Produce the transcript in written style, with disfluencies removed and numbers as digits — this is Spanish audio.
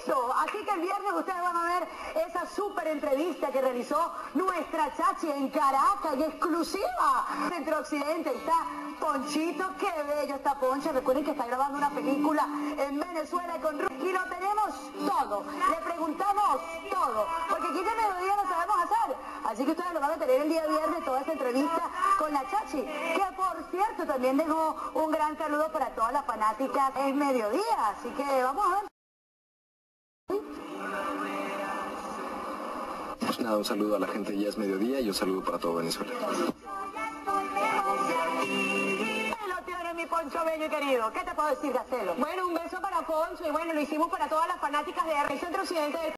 eso. Así que el viernes ustedes van a ver esa súper entrevista que realizó nuestra Chachi en Caracas, y exclusiva. Centro Occidente está Ponchito, qué bello está Poncho. Recuerden que está grabando una película en Venezuela con y lo tenemos todo. Le preguntamos todo, porque aquí en Mediodía lo sabemos hacer. Así que ustedes lo van a tener el día viernes, toda esta entrevista con la Chachi, que por cierto también dejó un gran saludo para todas las fanáticas en Mediodía. Así que vamos a ver. Pues nada, un saludo a la gente de Ya es Mediodía y un saludo para todo Venezuela. Lo tiene mi Poncho bello y querido. ¿Qué te puedo decir, Gacelo? Bueno, un beso para Poncho y bueno, lo hicimos para todas las fanáticas de Centro Occidente del